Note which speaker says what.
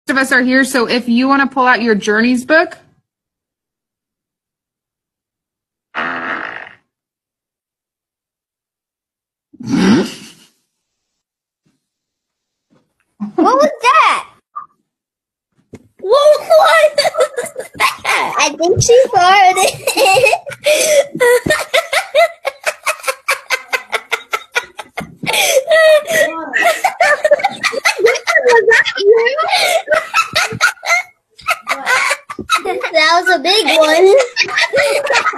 Speaker 1: of us are here, so if you want to pull out your journeys book.
Speaker 2: What was that? What was that? I think she farted. Was that you? That was a big one.